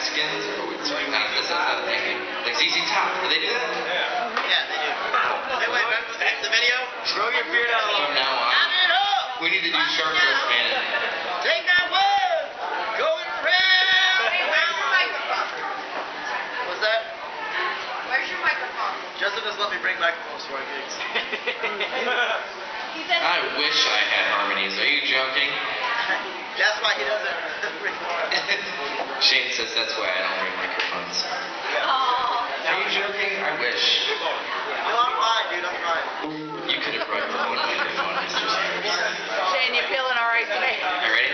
Mexicans, or sorry, not this is not thinking. Like ZZ Top, do they do that? Yeah, they do. Hey, wait, remember the video? Grow your beard out a little. From now on, we need to do Shark Roast Man. Take that word, going around. Where's your microphone? What's that? Where's your microphone? Justin doesn't let me bring microphones to our gigs. I wish I had harmonies. Are you joking? That's why he doesn't. Shane says that's why I don't bring microphones. Are you joking? I wish. No, I'm fine, dude. I'm fine. You could have brought your own microphone, Mr. Sanders. Shane, you feeling all right today? You ready?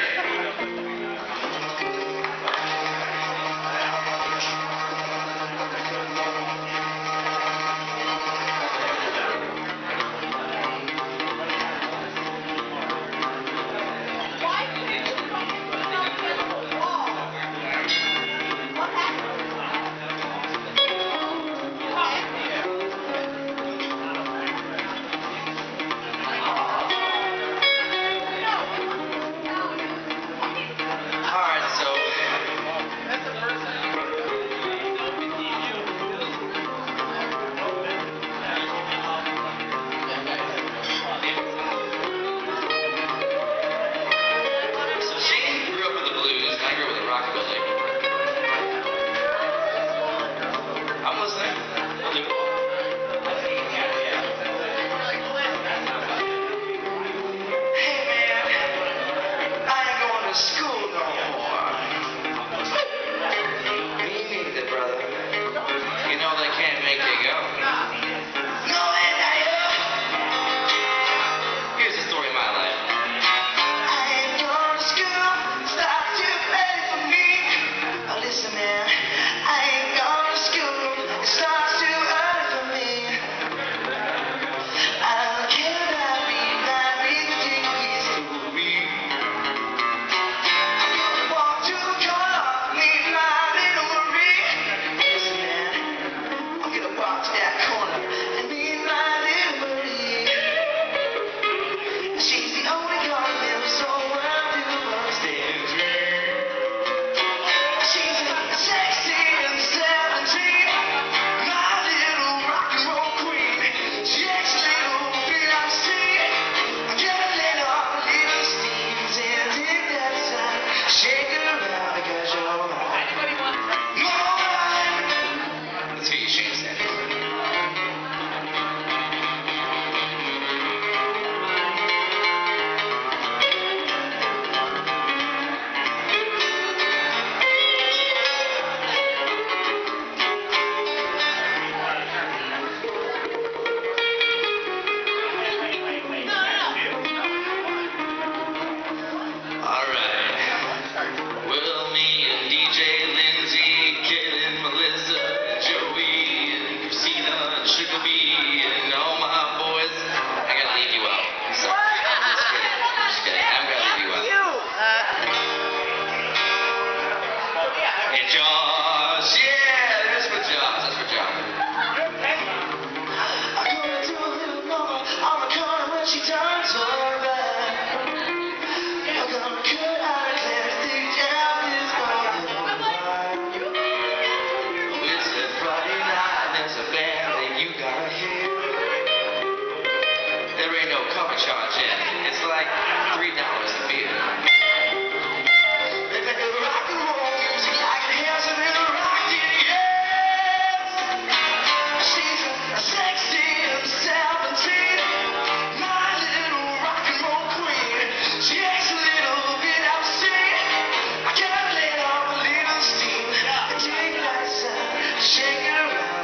It's like $3 a beer.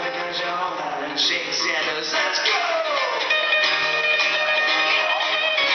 Let's go!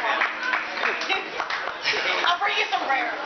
I'll bring you some rare.